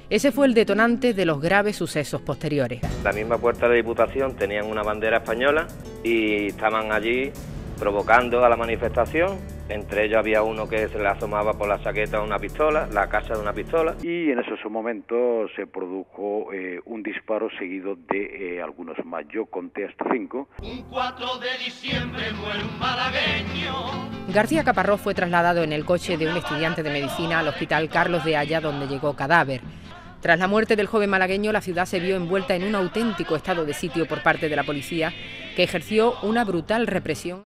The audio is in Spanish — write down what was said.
Ese fue el detonante de los graves sucesos posteriores. La misma puerta de Diputación tenían una bandera española y estaban allí provocando a la manifestación. Entre ellos había uno que se le asomaba por la chaqueta una pistola, la caja de una pistola. Y en esos momentos se produjo un disparo seguido de algunos más. Yo conté hasta 5. Un 4 de diciembre muere un malagueño. García Caparrós fue trasladado en el coche de un estudiante de medicina al Hospital Carlos de Haya, donde llegó cadáver. Tras la muerte del joven malagueño, la ciudad se vio envuelta en un auténtico estado de sitio por parte de la policía, que ejerció una brutal represión.